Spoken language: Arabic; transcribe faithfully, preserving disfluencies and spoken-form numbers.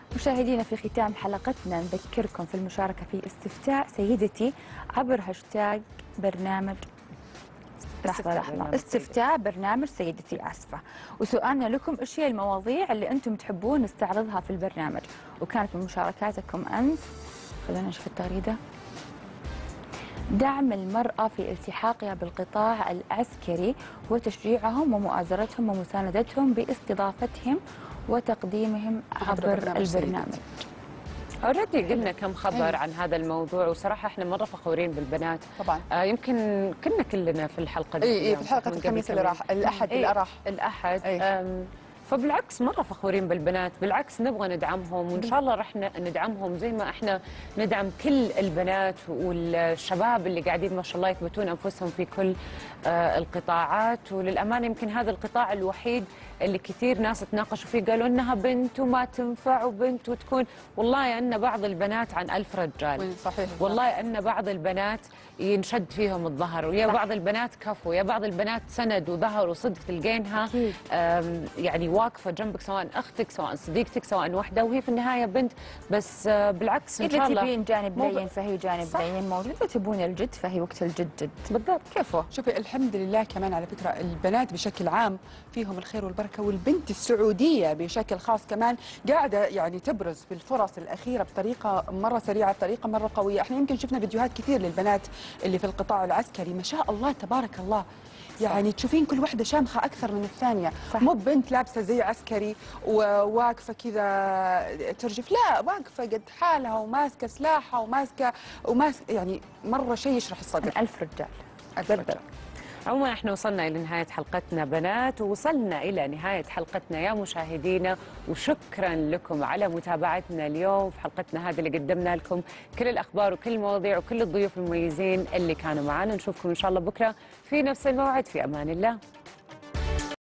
مشاهدينا، في ختام حلقتنا نذكركم في المشاركة في استفتاء سيدتي عبر هاشتاج برنامج لحظة لحظة استفتاء برنامج سيدتي آسفة. وسؤالنا لكم ايش هي المواضيع اللي انتم تحبون نستعرضها في البرنامج؟ وكانت من مشاركاتكم امس، خلونا نشوف التغريدة: دعم المرأة في التحاقها بالقطاع العسكري وتشجيعهم ومؤازرتهم ومساندتهم باستضافتهم وتقديمهم عبر البرنامج. اوريدي قلنا كم خبر عن هذا الموضوع، وصراحه احنا مره فخورين بالبنات طبعا. آه يمكن كنا كلنا في الحلقه اي اي في حلقه الخميس اللي راح الاحد اللي راح الاحد فبالعكس مرة فخورين بالبنات، بالعكس نبغى ندعمهم، وإن شاء الله رح ندعمهم زي ما احنا ندعم كل البنات والشباب اللي قاعدين ما شاء الله يثبتون أنفسهم في كل آه القطاعات. وللأمانة يمكن هذا القطاع الوحيد اللي كثير ناس تناقشوا فيه، قالوا إنها بنت وما تنفع وبنت وتكون، والله أن بعض البنات عن ألف رجال. صحيح. والله أن بعض البنات ينشد فيهم الظهر، ويا بعض البنات كفو، يا بعض البنات سند وظهر وصدق تلقينها يعني واقفه جنبك، سواء اختك سواء صديقتك سواء وحده، وهي في النهايه بنت. بس بالعكس ان شاء الله اذا تبين جانب لين فهي جانب لين موجود، وتبون الجد فهي وقت الجد جد. بالضبط. كيفه؟ شوفي الحمد لله كمان على فكره البنات بشكل عام فيهم الخير والبركه، والبنت السعوديه بشكل خاص كمان قاعده يعني تبرز في الفرص الاخيره بطريقه مره سريعه، بطريقه مره قويه. احنا يمكن شفنا فيديوهات كثير للبنات اللي في القطاع العسكري، ما شاء الله تبارك الله، يعني تشوفين كل واحدة شامخة أكثر من الثانية. مو بنت لابسة زي عسكري وواقفة كذا ترجف، لا واقفة قد حالها وماسكة سلاحها وماسكة وماسكة يعني مرة شيء يشرح الصدر. ألف رجال. ألف رجال. عموما احنا وصلنا الى نهايه حلقتنا بنات، ووصلنا الى نهايه حلقتنا يا مشاهدينا، وشكرا لكم على متابعتنا اليوم في حلقتنا هذه اللي قدمنا لكم كل الاخبار وكل المواضيع وكل الضيوف المميزين اللي كانوا معنا. نشوفكم ان شاء الله بكره في نفس الموعد، في امان الله.